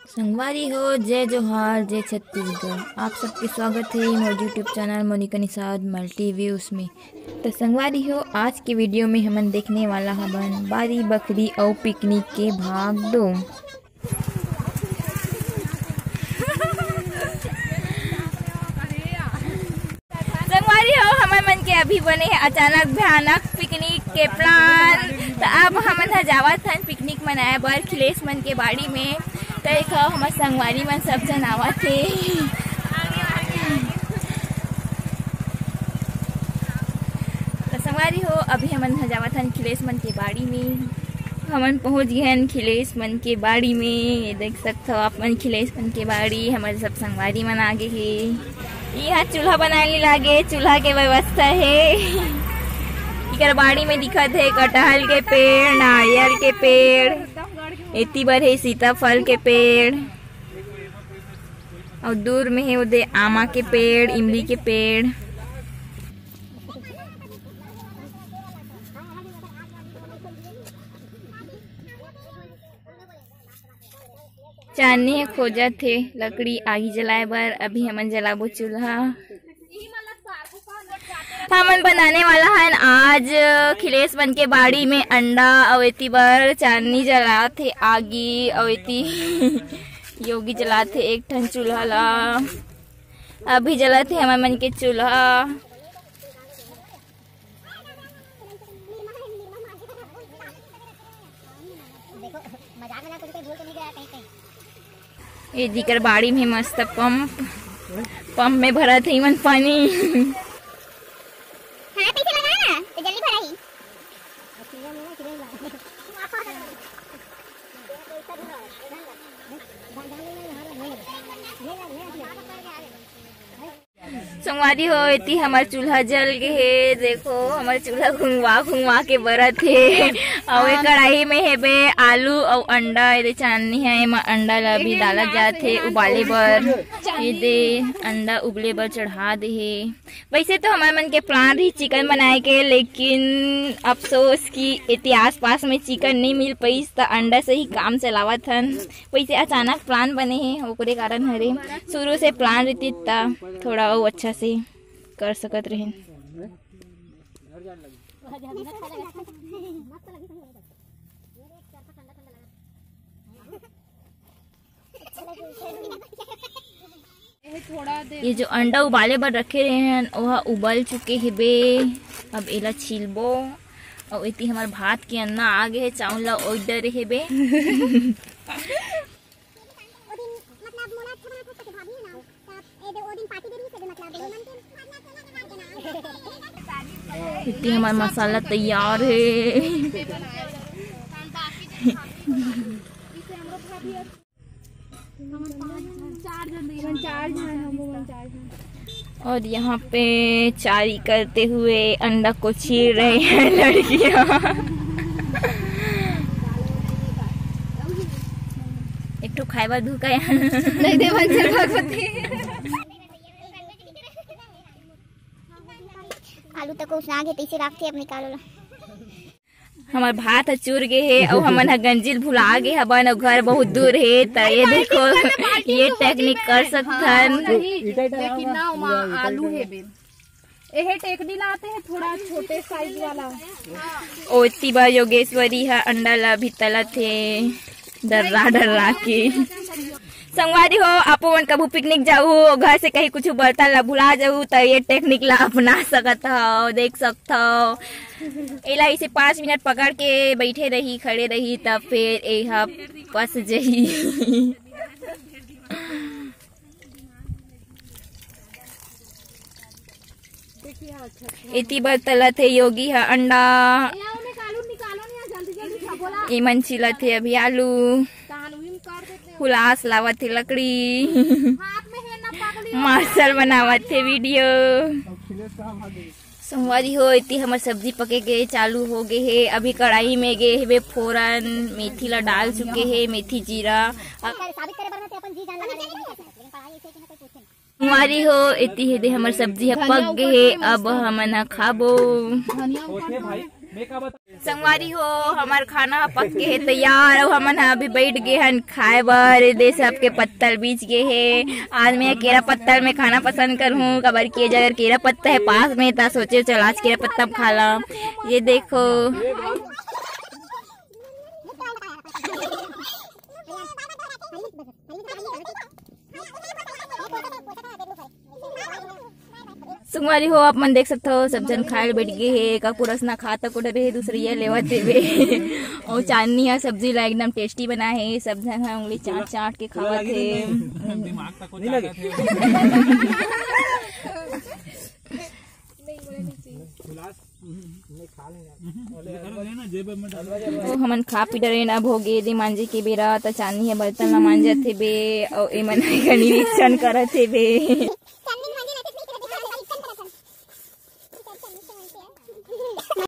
संगवारी हो, जय जोहार, जय छत्तीसगढ़। आप सबके स्वागत है मोर YouTube channel Monika Nishad multi views में। तो संगवारी हो, आज के वीडियो में हमन देखने वाला हवन बारी बकरी और पिकनिक के भाग 2। संगवारी हो, हमन मन के अभी बने हैं अचानक भयानक पिकनिक के प्लान। तो अब हमन जावत हन पिकनिक मनाए बर खिलेश मन के बाड़ी में। तो देखो हमारे संगवारी मन सब जन आवत थे। तो संगवारी हो, अभी हमन जावत हन खिलेश मन के बाड़ी में। हमन पहुंच गए हन खिलेश मन के बाड़ी में। देख सकते हो आप मन खिलेश मन के बाड़ी। हमारे सब संगवारी मन आगे है। यहाँ चूल्हा बनाने लागे, चूल्हा के व्यवस्था है। इकर बाड़ी में दिखत है कटहल के पेड़, नारियल के पेड़, एती बर है सीताफल के पेड़, और दूर में है उधर आमा के पेड़, इमली के पेड़। चांदनी खोजत थे लकड़ी आगी जलाए बर। अभी हमन जलाबो चूल्हा। हमन बनाने वाला है आज खिलेश मन के बाड़ी में अंडा, और एती बर चांदनी जलात थे आगी, और एती योगी जलात थे एक ठन चूल्हा ला। अभी जलात थे हमन मन के चूल्हा। ये दिकर बाड़ी में मस्त पंप में भरा थे मन पानी। संगवारी हो, इतनी हमार चूल्हा जल गए है। देखो हमारे चूल्हा घुंगवा के बरत है। और कढ़ाई में है बे आलू और अंडा। ये चांदनी है, एमा अंडा ला भी डाला जाते उबाले बर। ये दे अंडा उबले बर चढ़ा दे है। वैसे तो हमारे मन के प्लान रही चिकन बनाए के, लेकिन अफसोस कि इतने आस पास में चिकन नहीं मिल पाई, तो अंडा से ही काम चलावत हन। वैसे अचानक प्लान बने हैं, ओकरे कारण हरे शुरू से प्लान रहती थोड़ा और अच्छा से कर सकत रहे। ये जो अंडा उबाले बर रखे रहे हैं वह उबल चुके है बे। अब एला छीलबो। और इतनी हमार भात के अन्ना आगे है, चावल ला ऑर्डर है बे। इतनी हमारा मसाला तैयार है। और यहाँ पे चारी करते हुए अंडा को चीर रहे हैं लड़कियाँ। एक तो खाए बाद धुका नहीं दे आलू तक उसना के तीसरे रखते अब निकालो। हमार भात चूर गए है और हमन गंजिल भुला गए हबन, और घर बहुत दूर है। तो ये देखो ये टेक्निक कर सकथन। लेकिन ना आलू है बे, एहे टेकनी लाते हैं थोड़ा छोटे साइज वाला। ओ इतनी बार योगेश्वरी है अंडा ला भी तलत है डर्रा के। संगवारी हो, आपो मन कभू पिकनिक जाऊ, घर से कहीं कुछ बर्तन ला भुला जाऊ, तो ये टेक्निक ला अपना सकत हो, देख सकते हो। एला इसे 5 मिनट पकड़ के बैठे रही, खड़े रही, तब फिर यह पस जही। इतनी बार तलत है योगी है अंडा। ये मन छिलत है अभी आलू। हुलास लावत थे लकड़ी। मार्शल बनावत थे वीडियो। संगवारी हो, इतनी हमार सब्जी पके गए चालू हो गए है। अभी कढ़ाई में गए है फोरन, मेथी ला डाल चुके है, मेथी जीरा। संगवारी हो, इतनी है हमार सब्जी पक गए है। अब हमन खाबो। संगवारी हो हमार खाना पक के है तैयार और हमन अभी बैठ गए हन खाए बर। दे सबके पत्तल बीच गए है। आज मैं केरा पत्तल में खाना पसंद करूँ कबर की अगर केरा पत्ता है पास में ता सोचे चल आज केरा पत्ता खा ला। ये देखो संगवारी हो आप मन देख सकते हो सब जन खाए बैठ गए है। का पूरस ना खाता को डरे दूसरी ये लेवत देवे और चांदनी है सब्जी ला एकदम टेस्टी बना है। सब जन उंगली चाट चाट के खावत है। तो हमन खा पी डरे अब हो गए दे मांजे के बेरा। तो चांदनी है बर्तन ला मांजत हे बे और एमन निरीक्षण करत हे बे।